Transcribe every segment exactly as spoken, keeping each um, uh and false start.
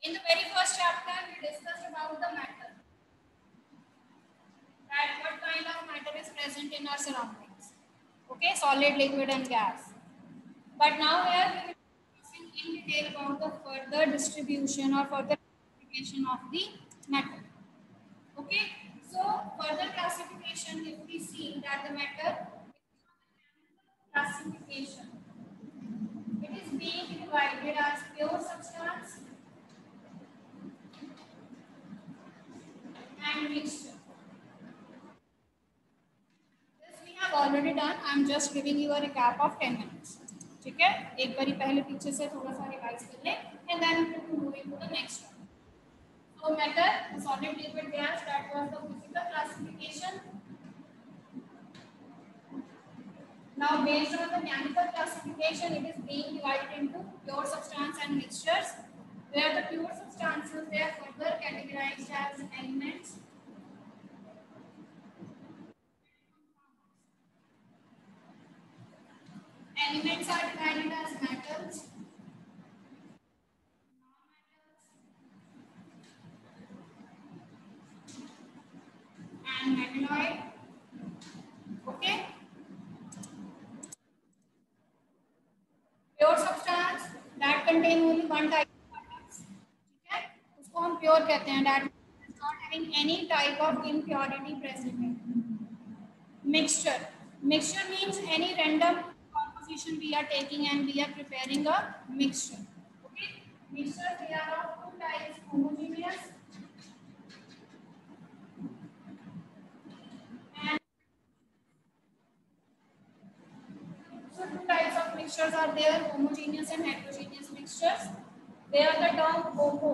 In the very first chapter, we discussed about the matter. That what kind of matter is present in our surroundings. Okay, solid, liquid, and gas. But now here we will be discussing in detail about the further distribution or further classification of the matter. Okay, so further classification, if we see that the matter classification, it is being divided as pure substance and mixture. This we have already done. I am just giving you a recap of ten minutes. ठीक है, एक बारी पहले पीछे से थोड़ा सा revise कर लें, and then we will move into the next one. So matter, solid, liquid, gas, that was the physical classification. Now based on the chemical classification, it is being divided into pure substance and mixtures, where the pure substances they are further categorized as elements. Elements are divided as metals, and metalloid. Okay, pure substance that contain only one type of atoms. ठीक है, उसको हम pure कहते हैं. That is not having any type of impurity present in it. Mixture, mixture means any random composition we are taking and we are preparing a mixture. Okay, mixture they are of two types, homogeneous and so two types of mixtures are there, homogeneous and heterogeneous mixtures. They are the term homo,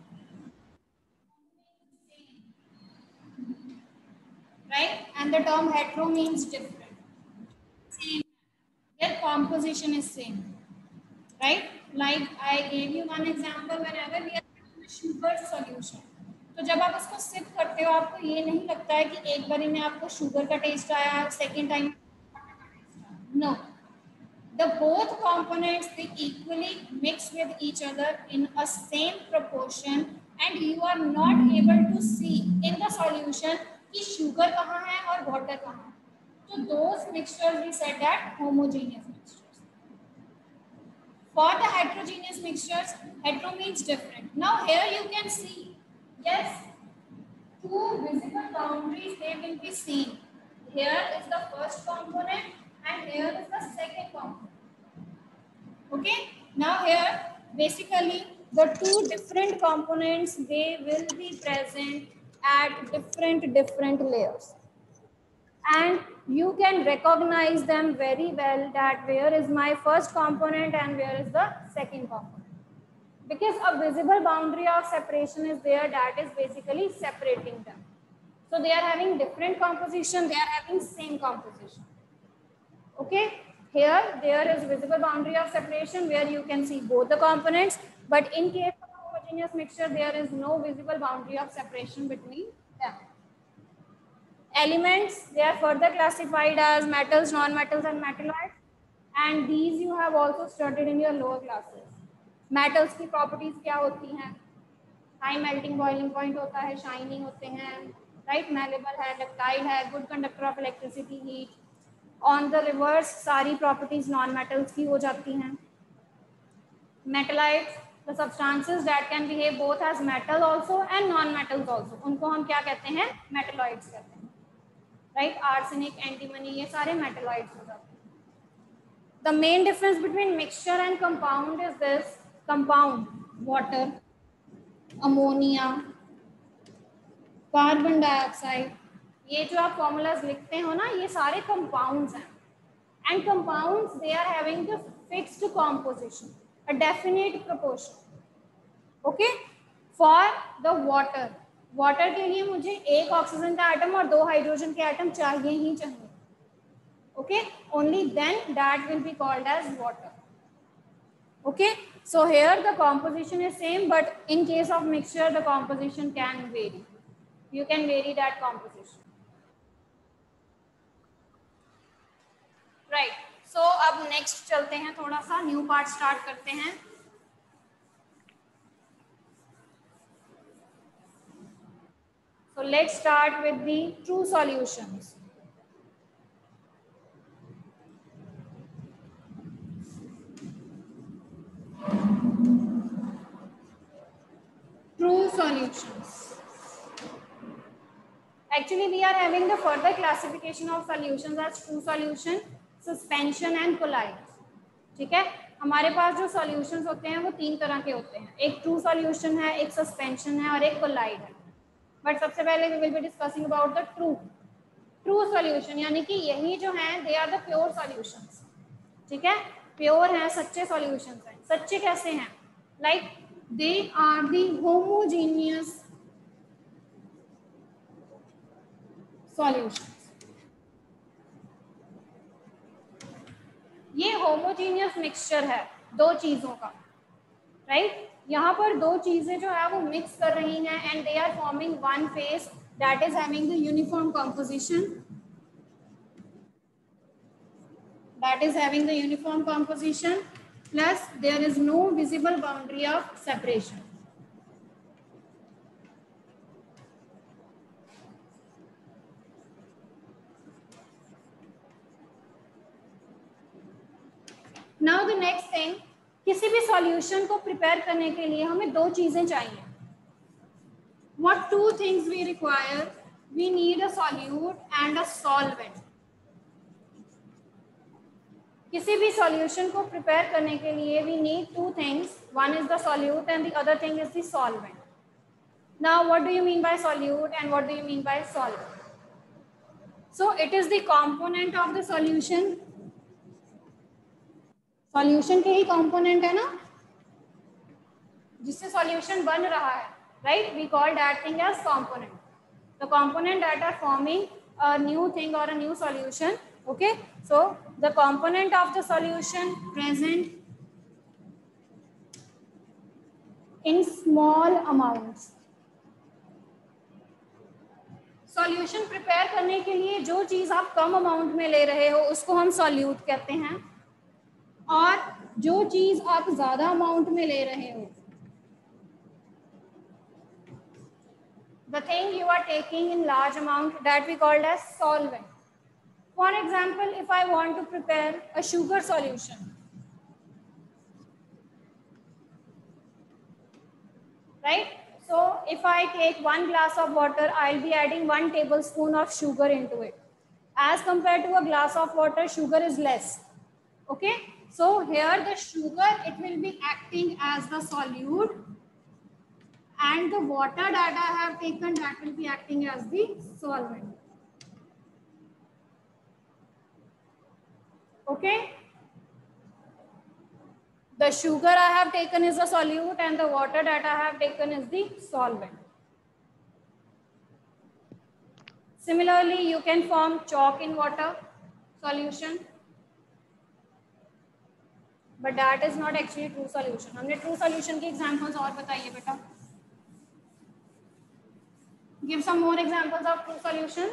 right, and the term hetero means different. Same, their composition is same, right? Like I gave you one example, whenever we are taking a sugar solution, तो जब आप उसको SIP करते हो आपको ये नहीं लगता है कि एक बारी में आपको शुगर का टेस्ट आया, second time no, the both components they equally mix with each other in a same proportion and you are not able to see in the solution कि sugar कहाँ है और water कहाँ है. So those mixtures we said that homogeneous mixtures. For the heterogeneous mixtures, hetero means different. Now here you can see, yes, two visible boundaries they will be seen. Here is the first component and here is the second component. Okay, now here basically the two different components they will be present at different different layers, and you can recognize them very well that where is my first component and where is the second component, because a visible boundary of separation is there that is basically separating them. So they are having different composition, they are having same composition. Okay, here there is visible boundary of separation where you can see both the components, but in case of homogeneous mixture there is no visible boundary of separation between them. Elements, they are further classified as metals, non-metals and metalloids, and these you have also studied in your lower classes. Metals की properties क्या होती हैं? High melting boiling point होता है, shining होते हैं, right? Malleable है, ductile है, good conductor of electricity, heat. On the reverse सारी properties non-metals की हो जाती हैं. Metalloids, the substances that can behave both as metal also and non-metals also, उनको हम क्या कहते हैं? Metalloids कहते हैं. Right? Arsenic, antimony, ये सारे metalloids हो जाते हैं. The main difference between mixture and compound is this: compound, water, ammonia, carbon dioxide, ये जो आप formulas लिखते हो ना, ये सारे compounds हैं. And compounds they are having the fixed composition, a definite proportion. Okay? For the water, water के लिए मुझे एक ऑक्सीजन का एटम और दो हाइड्रोजन के एटम चाहिए ही चाहिए. Okay, only then that will be called as water. Okay, so here the composition is same, but in case of mixture the composition can vary. You can vary that composition. Right, so अब next चलते हैं, थोड़ा सा new part start करते हैं. So let's start with the true solutions. True solutions. Actually, we are having the further classification of solutions as true solution, suspension and collide. ठीक है, हमारे पास जो सॉल्यूशंस होते हैं वो तीन तरह के होते हैं, एक ट्रू सॉल्यूशन है, एक सस्पेंशन है और एक कोलाइड है. बट सबसे पहले we will be discussing about the true true solution, यानी कि यही जो है they are the pure solutions. ठीक है, प्योर है, सच्चे सॉल्यूशंस हैं. सच्चे कैसे हैं? Like they are the homogeneous solutions. ये होमोजीनियस मिक्सचर है दो चीजों का, राइट right? यहाँ पर दो चीजें जो है वो मिक्स कर रही हैं and they are forming one phase that is having the uniform composition, that is having the uniform composition plus there is no visible boundary of separation. Now the next thing, किसी भी solution को prepare करने के लिए हमें दो चीजें चाहिए. What two things we require? We need a solute and a solvent. किसी भी सॉल्यूशन को प्रिपेयर करने के लिए we need two things, one is the solute and the other thing is the solvent. Now what do you mean by solute and what do you mean by solvent? So it is the component of the solution. Solution के ही component है ना जिससे solution बन रहा है, right? We call that thing as component. The component that are forming a new thing और a new solution. Okay, so the component of the solution present in small amounts. Solution prepare करने के लिए जो चीज आप कम amount में ले रहे हो उसको हम सॉल्यूट कहते हैं, और जो चीज आप ज्यादा अमाउंट में ले रहे हो, the thing you are taking in large amount, that we called as solvent. For example, if I want to prepare a sugar solution, right? So if I take one glass of water, I'll be adding one tablespoon of sugar into it. As compared to a glass of water, sugar is less. Okay, so here the sugar, it will be acting as the solute, and the water that I have taken, that will be acting as the solvent. Okay, the sugar I have taken is the solute and the water that I have taken is the solvent. Similarly, you can form chalk in water solution, but that is not actually true solution. हमने true solution के examples और बताइए बेटा. Give some more examples of true solution.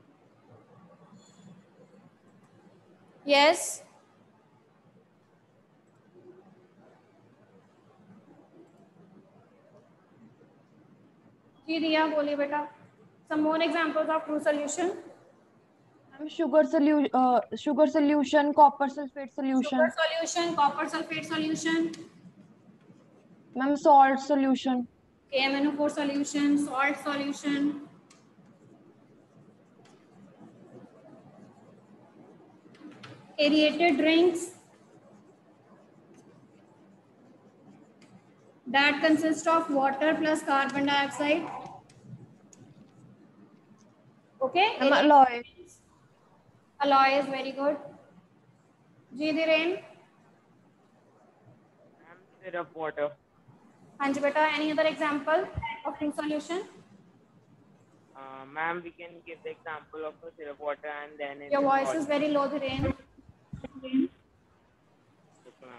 Yes. जी रिया बोलिए बेटा. Some more examples of true solution. Sugar solution, uh, sugar solution, copper sulfate solution. Sugar solution, copper sulfate solution. Ma'am, salt solution. K M N O four solution, salt solution. Aerated drinks that consist of water plus carbon dioxide. Okay. Ma'am, alloy. Alloy is very good. Ji Dhiren. Ma'am, syrup water. हाँ जी बेटा. Any other example of true solution? Uh, Ma'am, we can give the example of the syrup water and then. Your voice is very low, Dhiren. Yes, ma'am.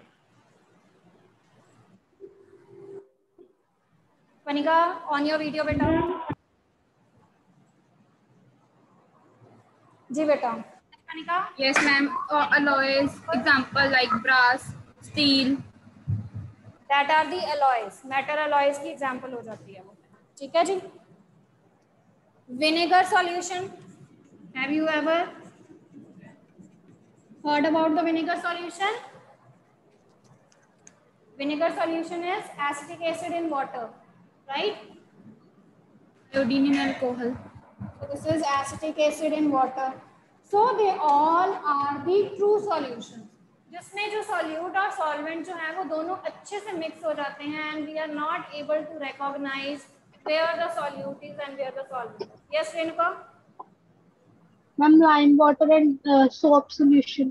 Panika, on your video बेटा. जी बेटा. Panika. Yes, ma'am. Uh, alloys, example like brass, steel. That are the alloys. Metal alloys की example हो जाती है वो. ठीक है जी. Vinegar solution. Have you ever heard about the vinegar solution? Vinegar solution is acetic acid in water, right? Iodine in alcohol. So this is acetic acid in water. So they all are the true solutions. जिसमें जो solute और solvent जो है वो दोनों अच्छे से mix हो जाते हैं and we are not able to recognize where the solute is and where the solvent is. Yes, Renuka? Ma'am, lime water and uh, soap solution.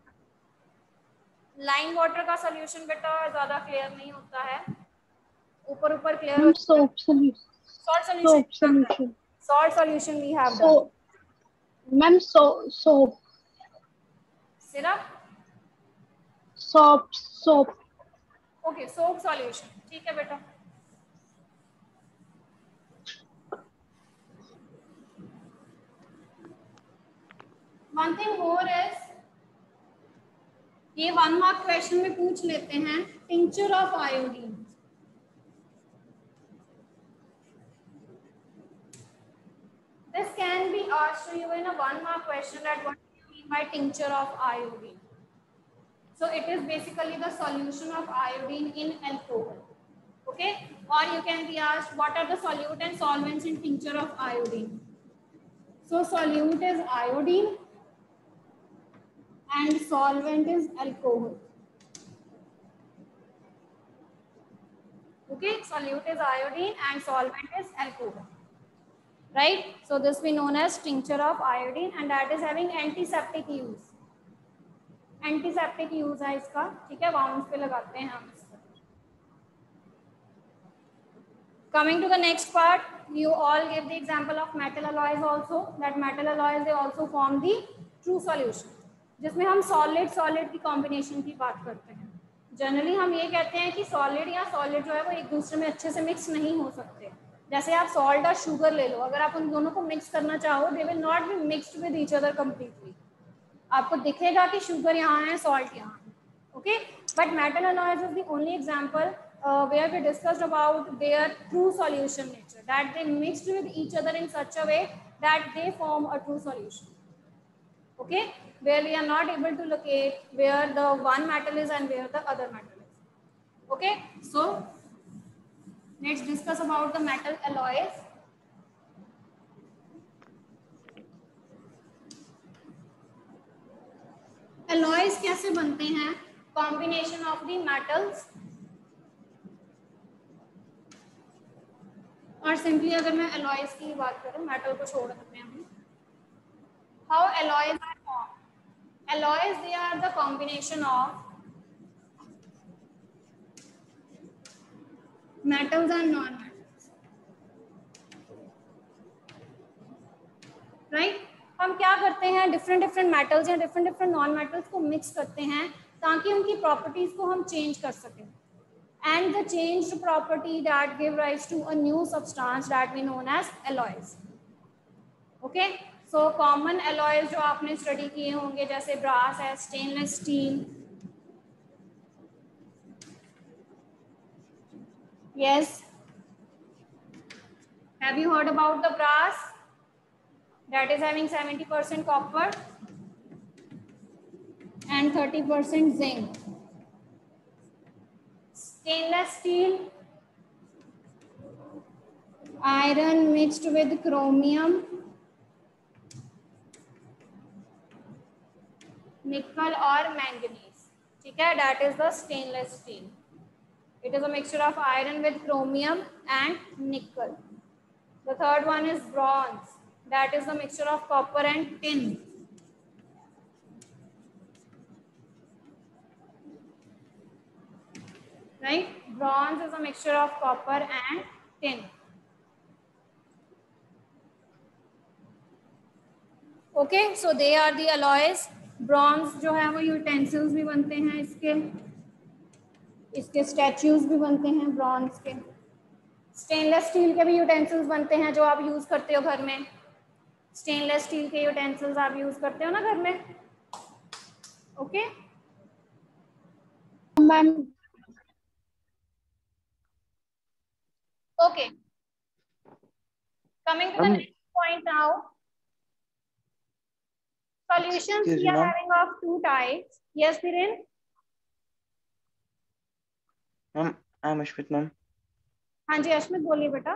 Lime water का सोल्यूशन बेटा ज्यादा क्लियर नहीं होता है, ऊपर ऊपर clear Ma'am, soap solution. Salt Soap solution solution. Salt solution we have done. So, ma'am, so soap, syrup. soap, soap. Okay, soap solution. ठीक है बेटा. वन थिंग मोर इज, ये वन मार्क क्वेश्चन में पूछ लेते हैं tincture of iodine. This can be asked to you in a one mark question that what do you mean by tincture of iodine. So it is basically the solution of iodine in alcohol. Okay, or you can be asked what are the solute and solvents in tincture of iodine. So solute is iodine and solvent is alcohol. Okay, solute is iodine and solvent is alcohol. Right? So this we known as tincture of iodine and that is having antiseptic use. Antiseptic use है इसका, ठीक है, wounds पे लगाते हैं हम. Coming to the next part, you all give the example of metal alloys also. That metal alloys they also form the true solution. जिसमें हम solid solid की combination की बात करते हैं. Generally हम ये कहते हैं कि solid या solid जो है वो एक दूसरे में अच्छे से mix नहीं हो सकते. जैसे आप salt और sugar ले लो, अगर आप उन दोनों को mix करना चाहो, they will not be mixed with each other completely. आपको दिखेगा कि sugar यहाँ है, salt यहाँ है. Okay, but metal alloys is the only example uh, where we discussed about their true solution nature, that they mixed with each other in such a way that they form a true solution. Okay, where we are not able to locate where the one metal is and where the other metal is. Okay, so let's discuss about the metal alloys. Alloys कैसे बनते हैं? Combination of the metals. और simply अगर मैं alloys की बात करूं, metal को छोड़ देते हैं हम. How alloys are formed? Alloys they are the combination of metals and non-metals. Right? हम क्या करते हैं, डिफरेंट डिफरेंट मेटल्स या डिफरेंट डिफरेंट नॉन मेटल्स को मिक्स करते हैं ताकि उनकी प्रॉपर्टीज को हम चेंज कर सकें. And the changed property that give rise to a new substance that we known as alloys. Okay, so common alloys जो आपने स्टडी किए होंगे जैसे brass है, stainless steel. Yes. Have you heard about the brass? That is having seventy percent copper and thirty percent zinc. Stainless steel, iron mixed with chromium, nickel or manganese. ठीक है, that is the stainless steel. It is a mixture of iron with chromium and nickel. The third one is bronze. That is the mixture of copper and tin. Right? Bronze is a mixture of copper and tin. Okay, so they are the alloys. Bronze जो है वो utensils भी बनते हैं इसके, इसके statues भी बनते हैं bronze के. Stainless steel के भी utensils बनते हैं जो आप use करते हो घर में. Stainless steel के utensils आप use करते हो ना घर में. Okay? Ma'am, Okay. Coming to the Um, next point now. Solutions Excuse we me, are ma'am. having of two types. Yes, Dhiren? Ma'am I am Ashwit ma'am. हाँ जी अश्मित बोलिए बेटा.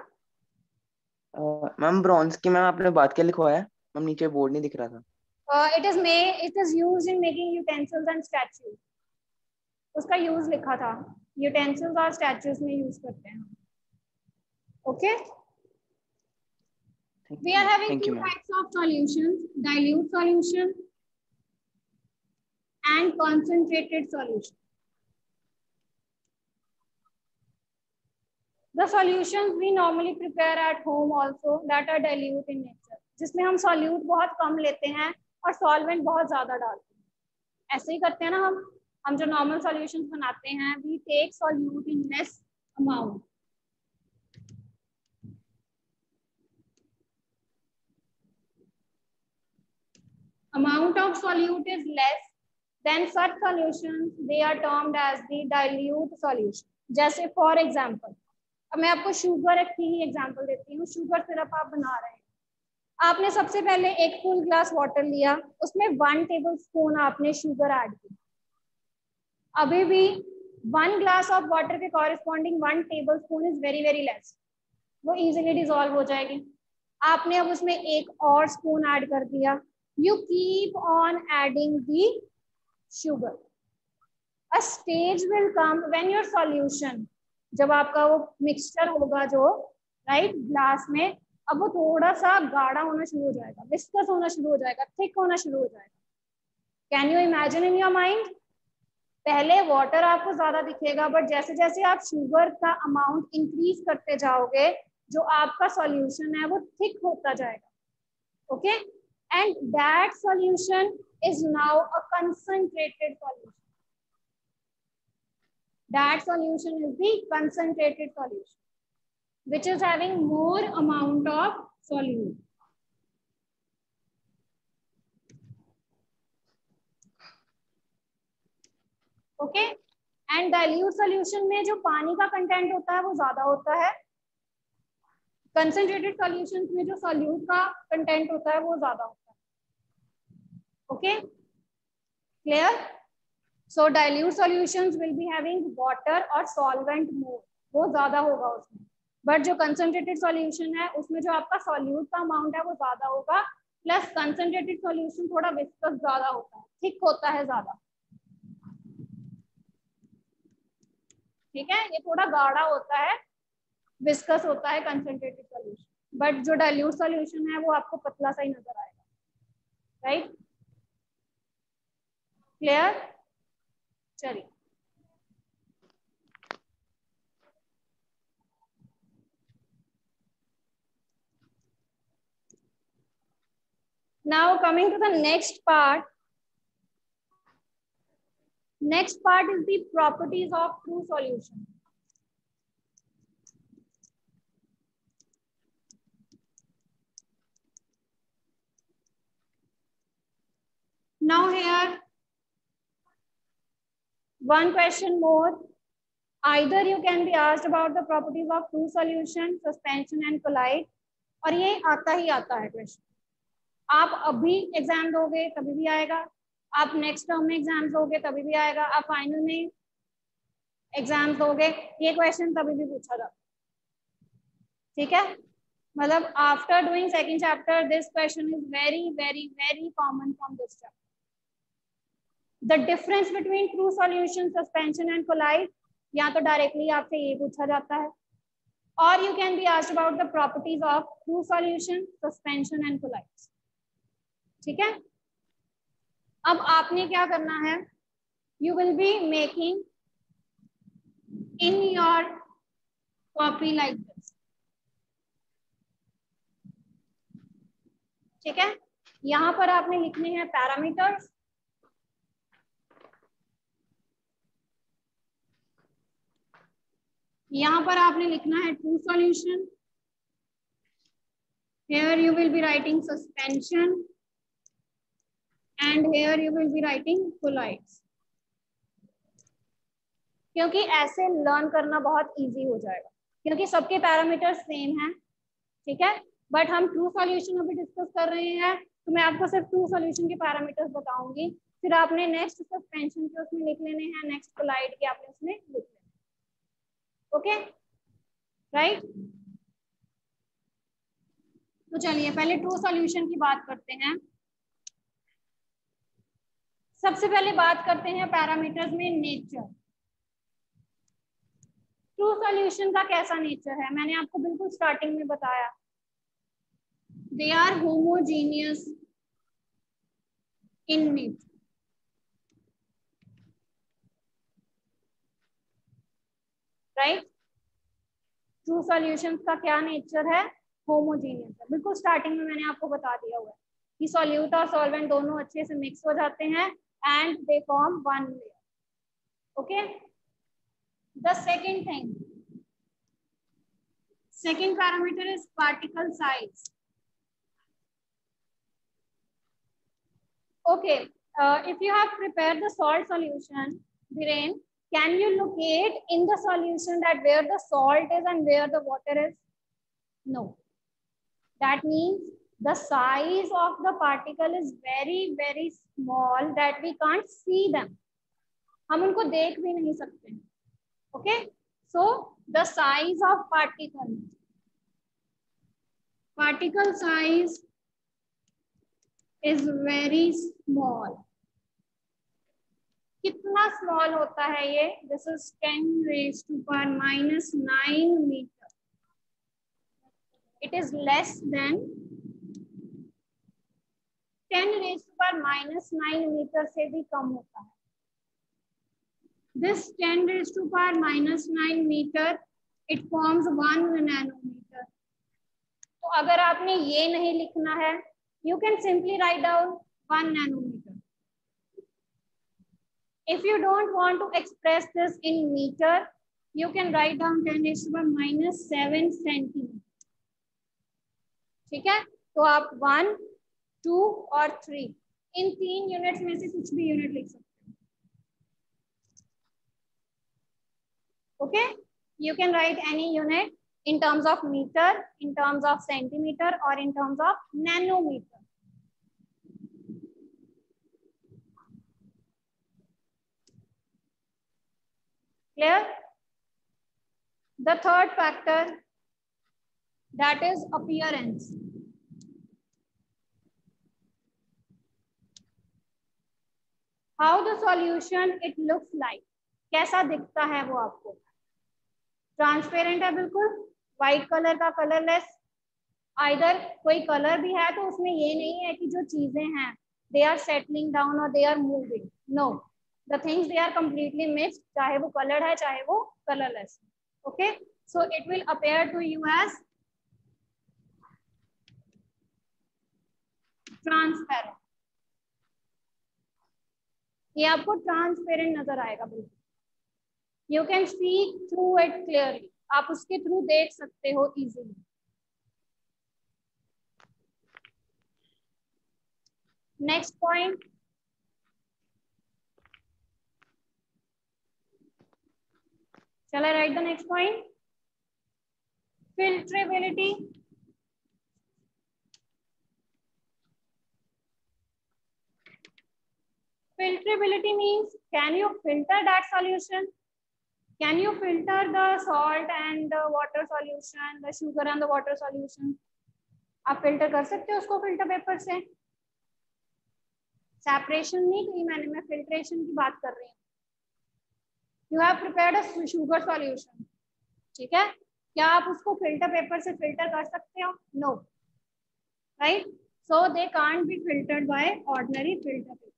मैम ब्रॉन्ज की मैम आपने बात क्या लिखवाया है मैम? नीचे बोर्ड नहीं दिख रहा था. Uh, it is made, it is used in making utensils and statues. उसका यूज लिखा था. यूटेंसिल्स और स्टैचूज में यूज करते हैं. Okay. We are having Thank two you, ma'am. types of solutions: dilute solution and concentrated solution. The solutions we normally prepare at home also that are dilute in nature, जिसमें हम solute बहुत कम लेते हैं और solvent बहुत ज्यादा डालते हैं. ऐसे ही करते हैं ना हम हम जो normal solutions बनाते हैं, we take solute in less amount. Amount of solute is less, then such solutions they are termed as the dilute solution. जैसे for example, अब मैं आपको शुगर की ही एग्जांपल देती हूँ. शुगर सिरप आप बना रहे हैं. आपने सबसे पहले एक फुल ग्लास वाटर लिया, उसमें वन टेबल स्पून आपने शुगर ऐड की. अभी भी वन ग्लास ऑफ वाटर के corresponding one tablespoon is very very less. वो इजीली डिसॉल्व हो जाएगी. आपने अब उसमें एक और स्पून ऐड कर दिया. You keep on adding the sugar. A stage will come when your solution, जब आपका वो मिक्सचर होगा जो राइट ग्लास में, अब वो थोड़ा सा गाढ़ा होना शुरू हो जाएगा, विस्कस होना शुरू हो जाएगा, थिक होना शुरू हो जाएगा. Can you imagine in your mind? पहले वाटर आपको ज्यादा दिखेगा, बट जैसे जैसे आप शुगर का अमाउंट इंक्रीज करते जाओगे, जो आपका सॉल्यूशन है वो थिक होता जाएगा. Okay. And that solution is now a concentrated solution. That solution is the concentrated solution, which is having more amount of solute. Okay? And dilute solution में जो पानी का कंटेंट होता है वो ज्यादा होता है. Concentrated solutions में जो solute का कंटेंट होता है वो ज्यादा होता है. Okay, clear? So dilute solutions will be having water or solvent more, वो ज्यादा होगा उसमें. But जो concentrated solution है उसमें जो आपका solute का amount है वो ज्यादा होगा, plus concentrated solution थोड़ा viscous ज्यादा होता है, thick होता है ज्यादा. ठीक है, ये थोड़ा गाढ़ा होता है, viscous होता है concentrated solution. But जो dilute solution है वो आपको पतला सा ही नजर आएगा. Right? क्लियर? चलिए. Now coming to the next part. Next part is the properties of true solution. Now here one question more. Either you can be asked about the properties of true solution, suspension and collide. और ये आता ही आता है question. आप अभी exam दोगे तभी भी आएगा, आप नेक्स्ट टर्म में एग्जाम दोगे तभी भी आएगा, आप फाइनल में एग्जाम दोगे, ये क्वेश्चन तभी भी पूछा जाता. ठीक है, मतलब after doing second chapter this question is very very very common from this chapter. The difference between true solution, suspension and collide, या तो डायरेक्टली आपसे ये पूछा जाता है, और you can be asked about the properties of true solution, suspension and collide. ठीक है, अब आपने क्या करना है, you will be making in your copy like this. ठीक है, यहाँ पर आपने लिखने हैं पैरामीटर्स. यहाँ पर आपने लिखना है true solution. Here you will be writing suspension and here you will be writing collides. क्योंकि ऐसे लर्न करना बहुत इजी हो जाएगा, क्योंकि सबके पैरामीटर्स सेम हैं. ठीक है, बट हम ट्रू सॉल्यूशन अभी डिस्कस कर रहे हैं, तो मैं आपको सिर्फ ट्रू सॉल्यूशन के पैरामीटर्स बताऊंगी, फिर आपने नेक्स्ट सस्पेंशन के उसमें लिख लेने हैं, नेक्स्ट कोलाइड के आपने उसमें लिख लेने। ओके राइट, तो चलिए पहले ट्रू सॉल्यूशन की बात करते हैं। सबसे पहले बात करते हैं पैरामीटर्स में नेचर। ट्रू सॉल्यूशन का कैसा नेचर है, मैंने आपको बिल्कुल स्टार्टिंग में बताया, they are homogeneous in nature. Right, true solution का क्या नेचर है, होमोजीनियस है। बिल्कुल स्टार्टिंग में मैंने आपको बता दिया हुआ है कि सॉल्यूट और सॉल्वेंट दोनों अच्छे से मिक्स हो जाते हैं and they form one layer. Okay, the second thing, second parameter is particle size. Okay, uh, if you have prepared the salt solution, Dhiren, can you locate in the solution that where the salt is and where the water is? No. That means the size of the particle is very very small that we can't see them. हम उनको देख भी नहीं सकते। Okay, so the size of particle, particle size is very small. कितना small होता है ये, this is ten raise to power minus nine metre. It is less than ten raise to power minus nine metre से भी कम होता है। This ten raised to power minus nine meter, it forms one nanometer. तो अगर आपने ये नहीं लिखना है, you can simply write down one nanometer. If you don't want to express this in meter, you can write down ten raised to power minus seven centimeter. ठीक है, तो आप one, two और three इन तीन यूनिट्स में से कुछ भी यूनिट लिख सकते हैं। Okay, you can write any unit in terms of meter, in terms of centimeter, or in terms of nanometer. Clear? The third factor, that is appearance. How the solution it looks like, कैसा दिखता है वो आपको, transparent है बिल्कुल, white colour का colourless, either कोई colour भी है तो उसमें ये नहीं है कि जो चीजें हैं दे आर सेटलिंग डाउन और they are moving, no, the things they are completely mixed, चाहे वो कलर है चाहे वो colourless. Okay, so it will appear to you as transparent. ये आपको ट्रांसपेरेंट नजर आएगा बिल्कुल, you can see through it clearly, आप उसके थ्रू देख सकते हो easily. Next point, shall I write the next point? Filtrability. Filtrability means, can you filter that solution? Can you filter the salt and the water solution, the sugar and the water solution? आप filter कर सकते हो उसको filter paper से। Separation नहीं की मैंने, मैं फिल्ट्रेशन की बात कर रही हूँ। You have prepared a sugar solution, ठीक है, क्या आप उसको फिल्टर पेपर से फिल्टर कर सकते हो? No, right? So they can't be filtered by ordinary filter paper.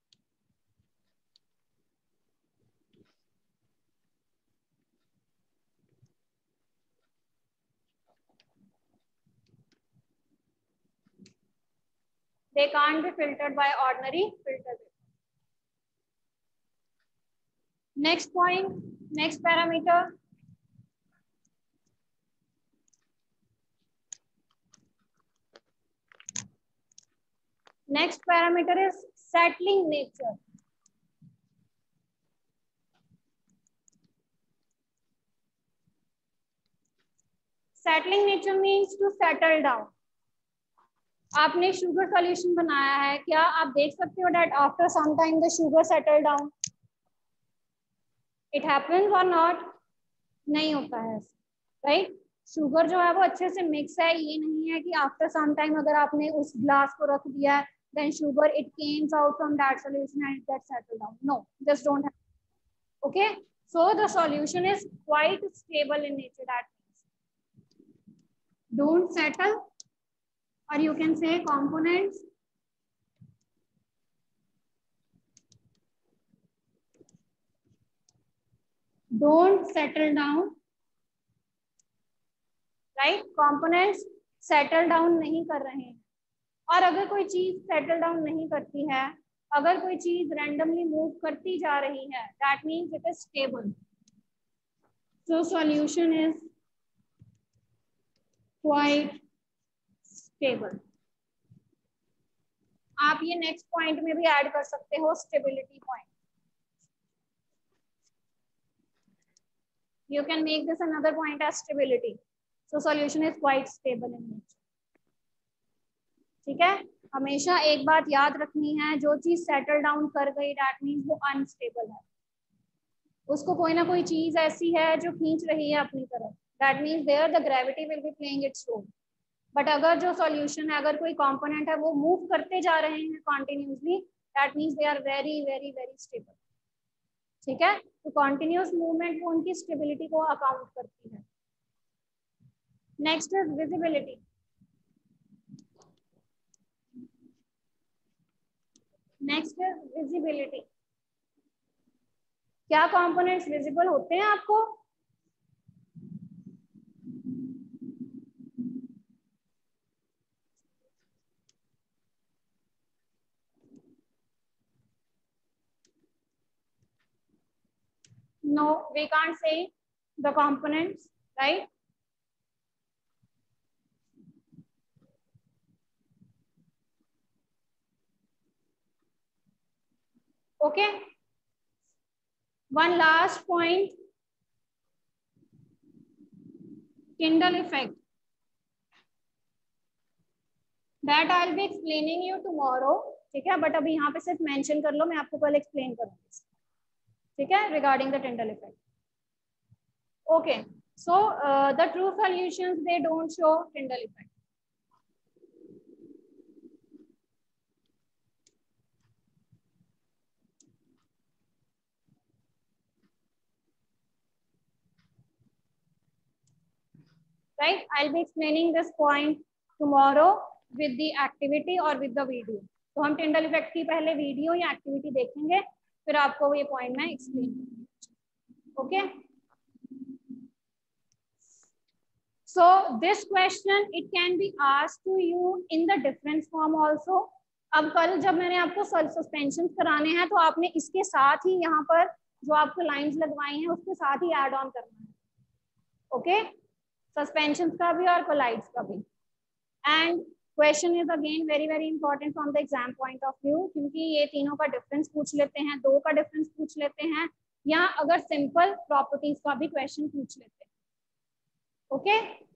They can't be filtered by ordinary filter paper. Next point, next parameter. Next parameter is settling nature. Settling nature means to settle down. आपने sugar solution बनाया है, क्या आप देख सकते हो that after some time the sugar settle down? It happens or not? नहीं होता है, राइट? शुगर जो है वो अच्छे से मिक्स है, ये नहीं है कि आफ्टर सम टाइम अगर आपने उस ग्लास को रख दिया है then sugar it comes out from that solution and it gets settled down. No, just don't have. Okay, so the solution is quite stable in nature. That means don't settle, or you can say components don't settle down, right? Components settle down नहीं कर रहे हैं, और अगर कोई चीज settle down नहीं करती है, अगर कोई चीज रैंडमली मूव करती जा रही है, that means it is stable. So solution is quite stable. आप ये नेक्स्ट पॉइंट में भी ऐड कर सकते हो, stability point. You can make this another point as stability. So solution is quite stable in nature. ठीक है, हमेशा एक बात याद रखनी है, जो चीज सेटल डाउन कर गई दैट मीन्स वो अनस्टेबल है, उसको कोई ना कोई चीज ऐसी है जो खींच रही है अपनी तरफ, that means there the gravity will be playing its role. But अगर जो सॉल्यूशन है, अगर कोई कंपोनेंट है वो मूव करते जा रहे हैं continuously, that means they are very very very stable. ठीक है, तो कॉन्टिन्यूस मूवमेंट वो उनकी स्टेबिलिटी को अकाउंट करती है. Next is visibility. Next is visibility. क्या कंपोनेंट्स विजिबल होते हैं आपको? No, we can't say the components, right? Okay. One last point, Tyndall effect. That I'll be explaining you tomorrow. ठीक है, बट अभी यहाँ पे सिर्फ मेंशन कर लो, मैं आपको कल एक्सप्लेन करूँगी. ठीक है, regarding the Tyndall effect. Okay, so uh, the true solutions, they don't show Tyndall effect. Right, I'll be explaining this point tomorrow with the activity or with the video. तो हम Tyndall effect की पहले video या activity देखेंगे, फिर आपको ये point मैं एक्सप्लेन करूंगी. Okay, so this question it can be asked to you in the difference form also. अब कल जब मैंने आपको सस्पेंशन कराने हैं, तो आपने इसके साथ ही यहाँ पर जो आपको लाइंस लगवाई हैं उसके साथ ही ऐड ऑन करना है. ओके, सस्पेंशन का भी और कोलाइड्स का भी. And question is again very very important from the exam point of view, क्योंकि ये तीनों का डिफरेंस पूछ लेते हैं, दो का डिफरेंस पूछ लेते हैं, या अगर सिंपल प्रॉपर्टीज का भी क्वेश्चन पूछ लेते हैं. Okay okay?